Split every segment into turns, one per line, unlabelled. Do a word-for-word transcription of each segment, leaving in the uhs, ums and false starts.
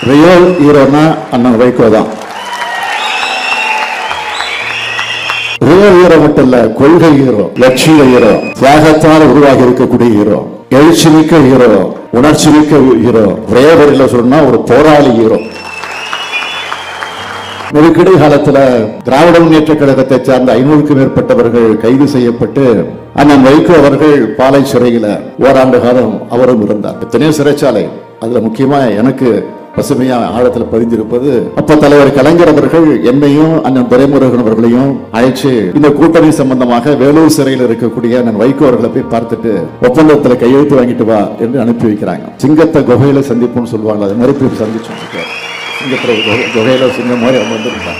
Real ஹீரோனா அண்ணன் வைகோ தான். Real hero மட்டும் இல்ல, கொள்கை ஹீரோ, லட்சிய ஹீரோ, தியாகத்தால் உருவாகி இருக்கக்கூடிய ஹீரோ, எழுச்சி மிக்க ஹீரோ, உணர்ச்சி மிக்க ஹீரோ, ஒரே வரியில சொன்னா ஒரு போராளி ஹீரோ. நெருக்கடி காலத்துல திராவிட முன்னேற்ற கழகத்தை சார்ந்த ஐநூறுக்கும் மேற்பட்டவர்கள் கைது செய்யப்பட்டு அண்ணன் வைகோ அவர்கள் பாலை சிறையில ஓராண்டு காலம் அவரும் இருந்தார். எத்தனையோ சிறைச்சாலை, அதுல முக்கியமா எனக்கு பசுமையா ஆழத்துல பதிந்திருப்பது, அப்ப தலைவர் கலைஞர் அவர்கள் என்னையும் அண்ணன் துரைமுருகன் அவர்களையும் அழைச்சு இந்த கூட்டணி சம்பந்தமாக வேலூர் சிறையில் இருக்கக்கூடிய அண்ணன் வைகோ அவர்களை போய் பார்த்துட்டு ஒப்பந்தத்துல கையெழுத்து வாங்கிட்டு வா என்று அனுப்பி வைக்கிறாங்க. சிங்கத்தை குகையில சந்திப்புன்னு சொல்லுவாங்க, அது மாதிரி போய் சந்திச்சு சிங்கத்துல குகையில சிங்கம் மாதிரி அவங்க வந்துருக்காங்க.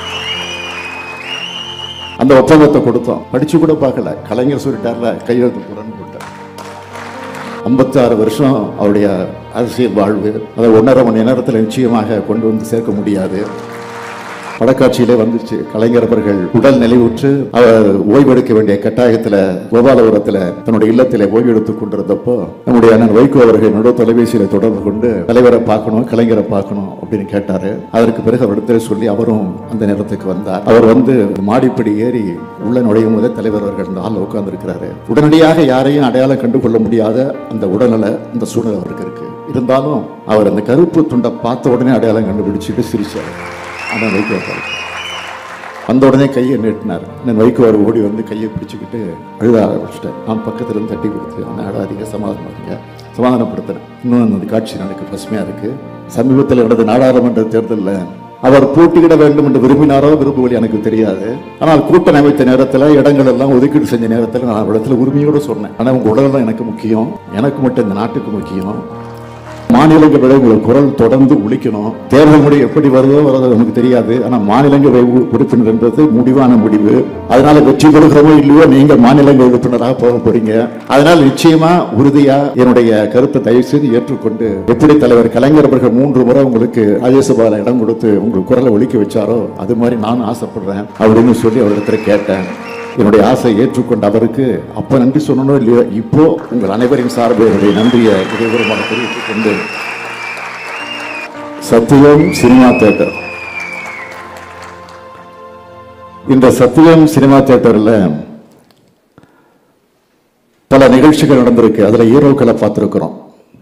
அந்த ஒப்பந்தத்தை கொடுத்தோம், படிச்சு கூட பார்க்கல, கலைஞர் சொல்லிட்டார்ல கையெழுத்து போறன்னு போட்டார். ஐம்பத்தி ஆறு வருஷம் அவருடைய அரசியல் வாழ்வு, அதை ஒன்றரை மணி நேரத்தில் நிச்சயமாக கொண்டு வந்து சேர்க்க முடியாது. படக்காட்சியிலே வந்துச்சு. கலைஞர் அவர்கள் உடல் நிலைவுற்று அவர் ஓய்வெடுக்க வேண்டிய கட்டாயத்தில் கோபாலபுரத்தில் தன்னுடைய இல்லத்திலே ஓய்வு எடுத்துக் கொண்டிருந்தப்போ நம்முடைய அண்ணன் வைகோ அவர்கள் நடு தொலைபேசியில தொடர்பு கொண்டு தலைவரை பார்க்கணும், கலைஞரை பார்க்கணும் அப்படின்னு கேட்டாரு. அதற்கு பிறகு அவரிடத்தில் சொல்லி அவரும் அந்த நேரத்துக்கு வந்தார். அவர் வந்து மாடிப்படி ஏறி உள்ள நுழையும் போதே தலைவர் அவர்கள் அந்த ஆள் உட்கார்ந்து இருக்கிறாரு. உடனடியாக யாரையும் அடையாளம் கண்டு கொள்ள முடியாத அந்த உடல்நல அந்த சூழல் அவருக்கு இருக்கு. இருந்தாலும் அவர் அந்த கருப்பு துண்டை பார்த்த உடனே அடையாளம் கண்டுபிடிச்சிட்டு சிரிச்சார். ஆனால் வைகோ வந்த உடனே கையை நீட்டினார். நான் வைகோ அவர் ஓடி வந்து கையை பிடிச்சிக்கிட்டு அழுத ஆரம்பிச்சிட்டேன். நான் பக்கத்துல இருந்து தட்டி கொடுத்து ஆனால் அழாதீங்க, சமாதானப்படுங்க, சமாதானப்படுத்துறேன். இன்னும் அந்த காட்சி எனக்கு பசுமையா இருக்கு. சமீபத்தில் நடந்த நாடாளுமன்ற தேர்தலில் அவர் போட்டியிட வேண்டும் என்று விரும்பினாரோ விரும்புவழி எனக்கு தெரியாது. ஆனால் கூட்டணி அமைத்த நேரத்தில் இடங்கள் எல்லாம் ஒதுக்கீடு செஞ்ச நேரத்தில் நான் இடத்துல உரிமையோடு சொன்னேன், ஆனால் உங்க உடல் தான் எனக்கு முக்கியம், எனக்கு மட்டும் இந்த நாட்டுக்கு முக்கியம். மாநிலங்களவை உங்கள் குரல் தொடர்ந்து ஒலிக்கணும். தேர்தல் முறை எப்படி வருதோ வரதோ நமக்கு தெரியாது, ஆனால் மாநிலங்களவை உறுப்பினர் என்பது முடிவான முடிவு. அதனால வெற்றி பெறுகிறோமோ இல்லையோ நீங்க மாநிலங்களவை உறுப்பினராக போக போறீங்க. அதனால நிச்சயமா உறுதியா என்னுடைய கருத்தை தயவு செய்து ஏற்றுக்கொண்டு, எப்படி தலைவர் கலைஞர் அவர்கள் மூன்று முறை உங்களுக்கு ராஜ்யசபால இடம் கொடுத்து உங்கள் குரலை ஒலிக்க வச்சாரோ அது மாதிரி நான் ஆசைப்படுறேன் அப்படின்னு சொல்லி அவரிடத்துல கேட்டேன். என்னுடைய ஆசையை ஏற்றுக்கொண்ட அவருக்கு அப்ப நன்றி சொல்லணும் இல்லையோ, இப்போ உங்கள் அனைவரின் சார்பில் என்னுடைய நன்றியை இதயபூர்வமாக தெரிவித்துக் கொண்டு, சத்தியம் சினிமா தியேட்டர், இந்த சத்தியம் சினிமா தியேட்டர்ல பல நிகழ்ச்சிகள் நடந்திருக்கு. அதுல ஹீரோக்களை பார்த்திருக்கிறோம்,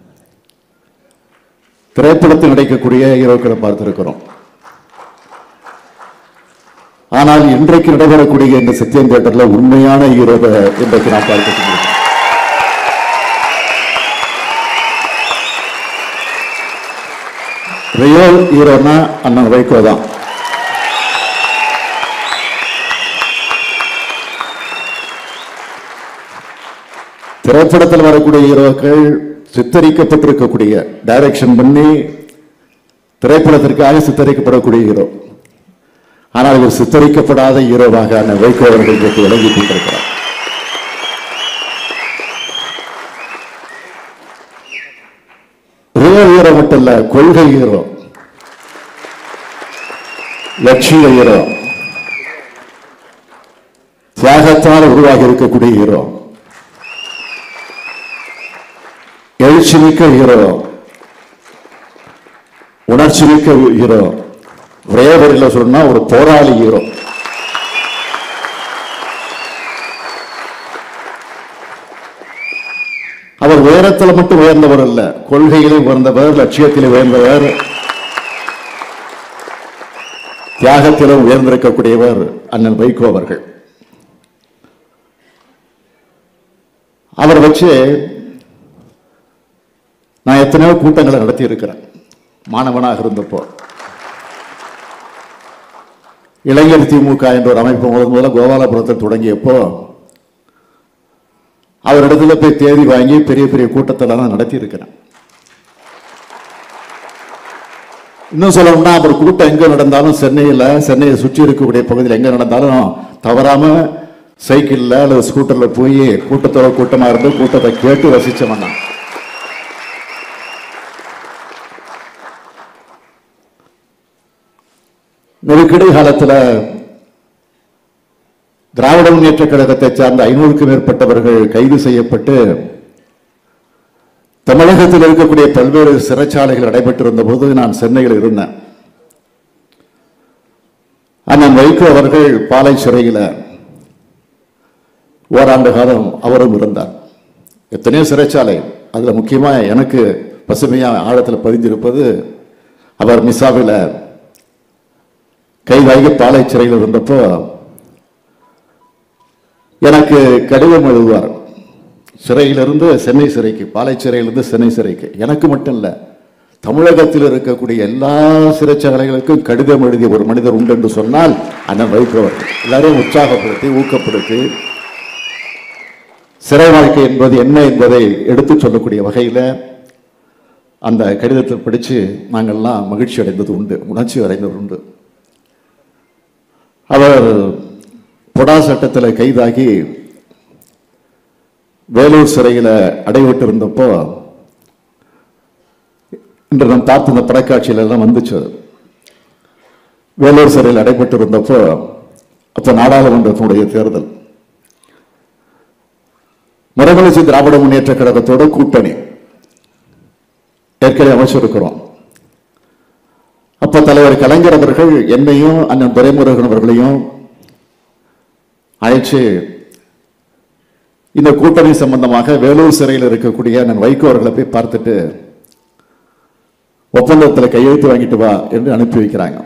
திரைப்படத்தில் நடிக்கக்கூடிய ஹீரோக்களை பார்த்திருக்கிறோம். ஆனால் இன்றைக்கு நடைபெறக்கூடிய இந்த சத்தியம் தியேட்டர்ல உண்மையான ஹீரோவை இன்றைக்கு நான் பார்க்க ரியல் ஹீரோனா அண்ணன் வைகோ தான். திரைப்படத்தில் வரக்கூடிய ஹீரோக்கள் சித்தரிக்கப்பட்டிருக்கக்கூடிய, டைரக்ஷன் பண்ணி திரைப்படத்திற்காக சித்தரிக்கப்படக்கூடிய ஹீரோ. ஆனால் இவர் சித்தரிக்கப்படாத ஹீரோவாக அண்ணன் வைகோ அவர்கள் இன்றைக்கு விளங்கிக் கொண்டிருக்கிறார். ரியல் ஹீரோ மட்டும் இல்ல, கொள்கை ஹீரோ, லட்சிய ஹீரோ, தியாகத்தால் உருவாகி இருக்கக்கூடிய ஹீரோ, எழுச்சி மிக்க ஹீரோ, உணர்ச்சி மிக்க ஹீரோ, ஒரே வரியில சொன்னா ஒரு போராளி ஹீரோ. அவர் உயரத்தில் மட்டும் உயர்ந்தவர் அல்ல, கொள்கையிலே உயர்ந்தவர், லட்சியத்திலே உயர்ந்தவர், தியாகத்திலும் உயர்ந்திருக்கக்கூடியவர் அண்ணன் வைகோ அவர்கள். அவர் வச்சு நான் எத்தனையோ கூட்டங்களை நடத்தி இருக்கிறேன். மாணவனாக இருந்தப்போ இளைஞர் திமுக என்ற ஒரு அமைப்பு முதல் முதல்ல கோபாலபுரத்தில் தொடங்கியப்போ அவரிடத்துல போய் தேதி வாங்கி பெரிய பெரிய கூட்டத்தெல்லாம் நடத்தி இருக்கிறேன். இன்னும் சொல்லணும்னா அவர் கூட்டம் எங்க நடந்தாலும் சென்னையில், சென்னையை சுற்றி இருக்கக்கூடிய பகுதியில் எங்க நடந்தாலும் தவறாம சைக்கிள்ல அல்லது ஸ்கூட்டர்ல போய் கூட்டத்தோட கூட்டமா இருந்து கூட்டத்தை கேட்டு ரசிச்சவன். நெருக்கடி காலத்தில் திராவிட முன்னேற்ற கழகத்தை சார்ந்த ஐநூறுக்கும் மேற்பட்டவர்கள் கைது செய்யப்பட்டு தமிழகத்தில் இருக்கக்கூடிய பல்வேறு சிறைச்சாலைகள் நடைபெற்றிருந்த போது நான் சென்னையில் இருந்தேன். அண்ணன் வைகோ அவர்கள் பாலை சிறையில் ஓராண்டு காலம் அவரும் இருந்தார். எத்தனையோ சிறைச்சாலை, அதுல முக்கியமா எனக்கு பசுமையா ஆழத்தில் பதிஞ்சிருப்பது, அவர் மிசாவில் கைதாகி பாலை சிறையில் இருந்தப்போ எனக்கு கடிதம் எழுதுவார். சிறையிலிருந்து சென்னை சிறைக்கு, பாலை சிறையிலிருந்து சென்னை சிறைக்கு. எனக்கு மட்டும் இல்லை, தமிழகத்தில் இருக்கக்கூடிய எல்லா சிறைச்சாலைகளுக்கும் கடிதம் எழுதிய ஒரு மனிதர் உண்டு என்று சொன்னால் அண்ணன் வைகோ அவர்கள். எல்லாரையும் உற்சாகப்படுத்தி ஊக்கப்படுத்தி சிறை வாழ்க்கை என்பது என்ன என்பதை எடுத்து சொல்லக்கூடிய வகையில் அந்த கடிதத்தை படித்து நாங்கள்லாம் மகிழ்ச்சி அடைந்தது உண்டு, உணர்ச்சி அடைந்தது உண்டு. அவர் பொடா சட்டத்தில் கைதாகி வேலூர் சிறையில் அடைபட்டு இருந்தப்போ இன்று நாம் பார்த்த இந்த படக்காட்சியில எல்லாம் வந்துச்சு. வேலூர் சிறையில் அடைபட்டு இருந்தப்போ அப்போ நாடாளுமன்றத்தினுடைய தேர்தல், மறுமலர்ச்சி திராவிட முன்னேற்ற கழகத்தோட கூட்டணி ஏற்கனவே அமைச்சிருக்கிறோம். அப்ப தலைவர் கலைஞர் அவர்கள் என்னையும் அண்ணன் துரைமுருகன் அவர்களையும் அழைச்சு இந்த கூட்டணி சம்பந்தமாக வேலூர் சிறையில் இருக்கக்கூடிய அண்ணன் வைகோ அவர்களை போய் பார்த்துட்டு ஒப்பந்தத்தில் கையெழுத்து வாங்கிட்டு வா என்று அனுப்பி வைக்கிறாங்க.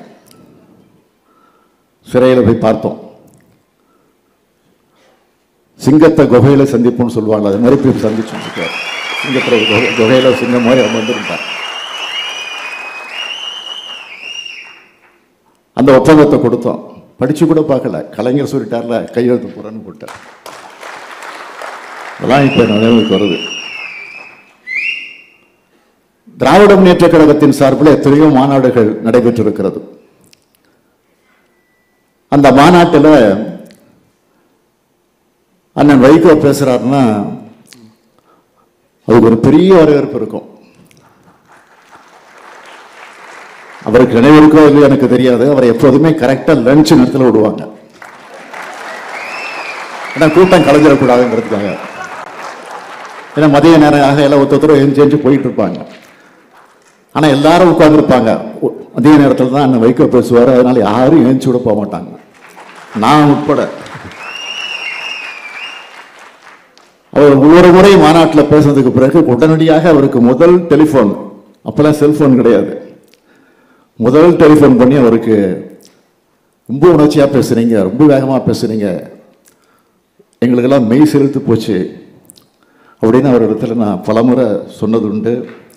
சிறையில் போய் பார்த்தோம். சிங்கத்தை குகையில சந்திப்போம்னு சொல்லுவாங்க, அது மாதிரி போய் சந்திச்சோம். சிங்கத்தில் குகையில சிங்கம் மாதிரி அவங்க வந்துருந்தார். அந்த ஒப்பந்தத்தை கொடுத்தோம், படிச்சு கூட பார்க்கல. கலைஞர் சொல்லிட்டார்ல, கையெழுத்து போறேன்னு போட்டார். அதெல்லாம் இப்ப நினைவுக்கு வருது. திராவிட முன்னேற்ற கழகத்தின் சார்பில் எத்தனையோ மாநாடுகள் நடைபெற்றிருக்கிறது. அந்த மாநாட்டில் அண்ணன் வைகோ பேசுறாருன்னா அதுக்கு ஒரு பெரிய வரவேற்பு இருக்கும். அவருக்கு நினைவிருக்கோ இல்லையோ எனக்கு தெரியாது. அவரை எப்போதுமே கரெக்டா லஞ்ச் நேரத்தில் விடுவாங்க, ஏன்னா கூட்டம் கலைஞ்சிடக்கூடாதுங்கிறதுக்காக. ஏன்னா மதிய நேரம் ஆக எல்லாம் ஒருத்தர் எஞ்சி எஞ்சி போயிட்டு இருப்பாங்க. ஆனா எல்லாரும் உட்கார்ந்துருப்பாங்க. மதிய நேரத்தில் தான் அண்ணன் வைகோ பேசுவார். அதனால யாரும் எழுந்து விட போக மாட்டாங்க, நான் உட்பட. அவர் ஒவ்வொரு முறை மாநாட்டில் பேசுனதுக்கு பிறகு உடனடியாக அவருக்கு முதல் டெலிஃபோன், அப்பெல்லாம் செல்போன் கிடையாது, முதல் டெலிஃபோன் பண்ணி அவருக்கு ரொம்ப உணர்ச்சியா பேசுறீங்க, ரொம்ப வேகமா பேசுறீங்க, எங்களுக்கெல்லாம் மெய் செலுத்து போச்சு அப்படின்னு அவர் இடத்துல நான் பலமுறை சொன்னது உண்டு.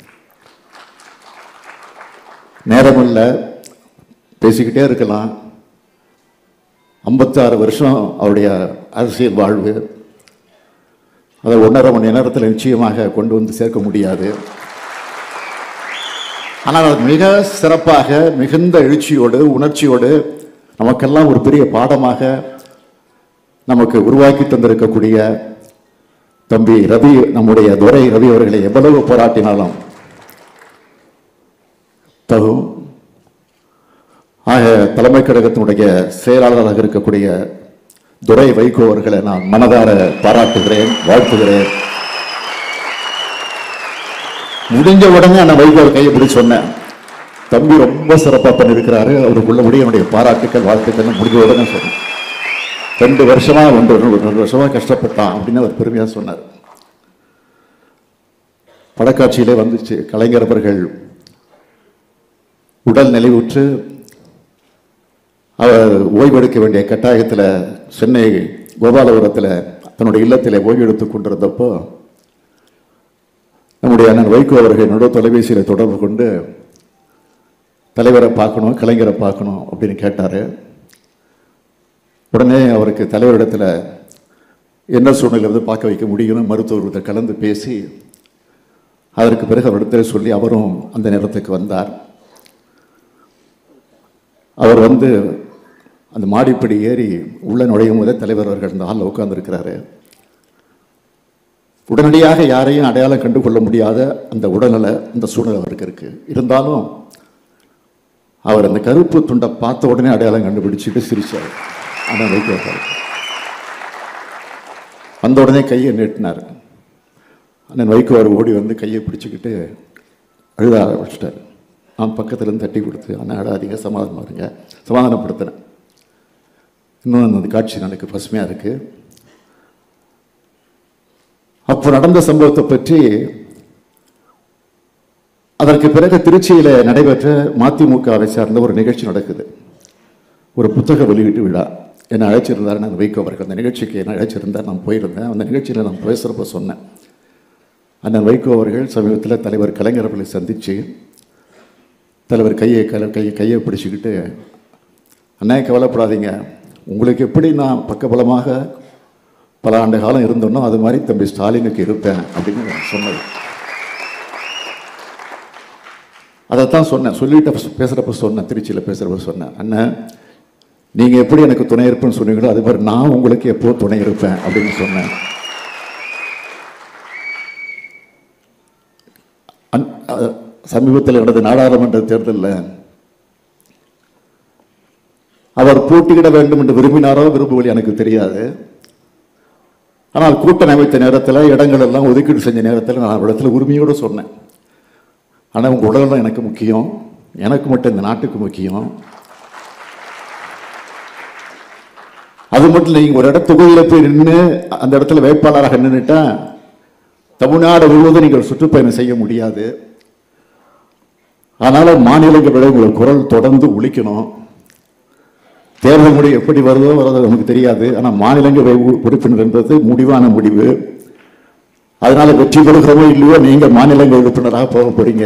நேரம் இல்லை, பேசிக்கிட்டே இருக்கலாம். ஐம்பத்தாறு வருஷம் அவருடைய அரசியல் வாழ்வு, அதை ஒன்றரை மணி நேரத்தில் நிச்சயமாக கொண்டு வந்து சேர்க்க முடியாது. ஆனால் அது மிக சிறப்பாக, மிகுந்த எழுச்சியோடு, உணர்ச்சியோடு நமக்கெல்லாம் ஒரு பெரிய பாடமாக நமக்கு உருவாக்கி தந்திருக்கக்கூடிய தம்பி ரவி, நம்முடைய துரை ரவி அவர்களை எவ்வளவு போராட்டினாலும் தகும். ஆக தலைமை கழகத்தினுடைய செயலாளராக இருக்கக்கூடிய துரை வைகோ அவர்களை நான் மனதார பாராட்டுகிறேன், வாழ்த்துகிறேன். முடிஞ்ச உடனே அந்த வைகோ கையை பிடி சொன்னேன், தம்பி ரொம்ப சிறப்பாக பண்ணியிருக்கிறாரு, அவருக்குள்ள முடிய என்னுடைய பாராட்டுக்கள், வாழ்த்துக்கள் முடிஞ்ச உடனே சொன்னேன். ரெண்டு வருஷமா ஒன்று ரெண்டு வருஷமா கஷ்டப்பட்டான் அப்படின்னு அவர் பெருமையாக சொன்னார். படக்காட்சியிலே வந்துச்சு, கலைஞர் அவர்கள் உடல் நலிவுற்று அவர் ஓய்வெடுக்க வேண்டிய கட்டாயத்தில் சென்னை கோபாலபுரத்தில் தன்னுடைய இல்லத்தில் ஓய்வெடுத்துக் கொண்டிருந்தப்போ நம்முடைய அண்ணன் வைகோ அவர்கள் என்னோட தொலைபேசியில் தொடர்பு கொண்டு தலைவரை பார்க்கணும், கலைஞரை பார்க்கணும் அப்படின்னு கேட்டார். உடனே அவருக்கு தலைவரிடத்தில் என்ன சூழ்நிலையிலிருந்து பார்க்க வைக்க முடியும்னு மருத்துவர்கிட்ட கலந்து பேசி அதற்கு பிறகு அவரிடத்தில் சொல்லி அவரும் அந்த நேரத்துக்கு வந்தார். அவர் வந்து அந்த மாடிப்படி ஏறி உள்ள நுழையும் போதே தலைவர் அவர்கள் இந்த ஹாலில் உட்கார்ந்துருக்கிறாரு. உடனடியாக யாரையும் அடையாளம் கண்டு கொள்ள முடியாத அந்த உடல்நல, அந்த சூழ்நிலை அவருக்கு இருக்கு. இருந்தாலும் அவர் அந்த கருப்பு துண்டை பார்த்த உடனே அடையாளம் கண்டுபிடிச்சிட்டு சிரிச்சார். ஆனால் வைக்க வந்த உடனே கையை நீட்டினார். அண்ணன் வைகோ அவர் ஓடி வந்து கையை பிடிச்சிக்கிட்டு அழுத ஆரம்பிச்சிட்டார். நான் பக்கத்துலேருந்து தட்டி கொடுத்து அண்ணன் அழாதீங்க, சமாதானம் இருங்க, சமாதானப்படுத்தினேன். இன்னும் அந்த காட்சி எனக்கு பசுமையாக இருக்குது. அப்போ நடந்த சம்பவத்தை பற்றி அதற்கு பிறகு திருச்சியில் நடைபெற்ற மதிமுகவை சார்ந்த ஒரு நிகழ்ச்சி நடக்குது. ஒரு புத்தக வெளியீட்டு விழா. என்னை அழைச்சிருந்தார் நான் வைகோ அவர்கள். அந்த நிகழ்ச்சிக்கு என்னை அழைச்சிருந்தார், நான் போயிருந்தேன். அந்த நிகழ்ச்சியில் நான் பேசுகிறப்ப சொன்னேன், அண்ணன் வைகோ அவர்கள் சமீபத்தில் தலைவர் கலைஞர் அவர்களை சந்தித்து தலைவர் கையை கல கையை கையை பிடிச்சிக்கிட்டு, அண்ணே கவலைப்படாதீங்க, உங்களுக்கு எப்படி நான் பக்கபலமாக பல ஆண்டு காலம் இருந்தோன்னோ அது மாதிரி தம்பி ஸ்டாலினுக்கு இருப்பேன் அப்படின்னு சொன்னது. அதைத்தான் சொன்னேன். சொல்லிட்டு பேசுகிறப்ப சொன்னேன், திருச்சியில் பேசுகிறப்ப சொன்னேன், அண்ணன் நீங்கள் எப்படி எனக்கு துணை இருப்பேன்னு சொன்னீங்களோ அது மாதிரி நான் உங்களுக்கு எப்போ துணை இருப்பேன் அப்படின்னு சொன்னேன். சமீபத்தில் நடந்த நாடாளுமன்ற தேர்தலில் அவர் போட்டியிட வேண்டும் என்று விரும்பினாரோ விரும்பவில்லை எனக்கு தெரியாது. ஆனால் கூட்டணி அமைத்த நேரத்தில் இடங்கள் எல்லாம் ஒதுக்கீடு செஞ்ச நேரத்தில் நான் இடத்துல உரிமையோடு சொன்னேன், ஆனால் உங்கள் உடல்தான் எனக்கு முக்கியம், எனக்கு மட்டும் இந்த நாட்டுக்கு முக்கியம். அது மட்டும் இல்லை, நீங்கள் ஒரு இட தொகுதியில் போய் நின்று அந்த இடத்துல வேட்பாளராக நின்றுட்டா தமிழ்நாடு முழுவதும் நீங்கள் சுற்றுப்பயணம் செய்ய முடியாது. அதனால் மாநிலங்களை உங்கள் குரல் தொடர்ந்து ஒலிக்கணும். தேர்தல் முடிவு எப்படி வருதோ வரதோ நமக்கு தெரியாது, ஆனால் மாநிலங்களவை உறுப்பினர் என்பது முடிவான முடிவு. அதனால வெற்றி பெறுகிறவோ இல்லையோ நீங்கள் மாநிலங்களவை உறுப்பினராக போக போறீங்க.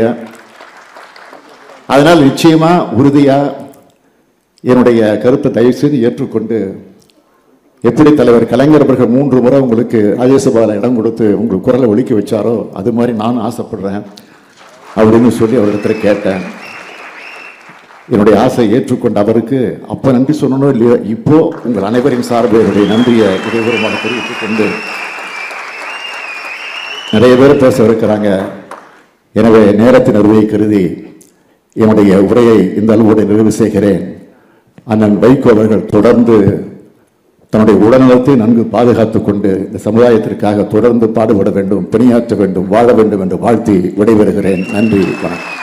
அதனால் நிச்சயமா உறுதியா என்னுடைய கருத்தை தயவு செய்து ஏற்றுக்கொண்டு, எப்படி தலைவர் கலைஞர் அவர்கள் மூன்று முறை உங்களுக்கு ராஜ்யசபாவில் இடம் கொடுத்து உங்களுக்கு குரலை ஒலிக்க வச்சாரோ அது மாதிரி நானும் ஆசைப்படுறேன் அப்படின்னு சொல்லி அவரிடத்துல கேட்டேன். என்னுடைய ஆசை ஏற்றுக்கொண்ட அவருக்கு அப்ப நன்றி சொல்லணும் இல்லையோ, இப்போ உங்கள் அனைவரின் சார்பில் என்னுடைய நன்றியை இதயபூர்வமாக தெரிவித்துக் கொண்டு, நிறைய பேர் பேச இருக்கிறாங்க. எனவே நேரத்தின் அருமையை கருதி என்னுடைய உரையை இந்த அளவோடு நிறைவு செய்கிறேன். அண்ணன் வைகோ அவர்கள் தொடர்ந்து தன்னுடைய உடல்நலத்தை நன்கு பாதுகாத்துக் கொண்டு இந்த சமுதாயத்திற்காக தொடர்ந்து பாடுபட வேண்டும், பணியாற்ற வேண்டும், வாழ வேண்டும் என்று வாழ்த்தி விடைபெறுகிறேன். நன்றி, வணக்கம்.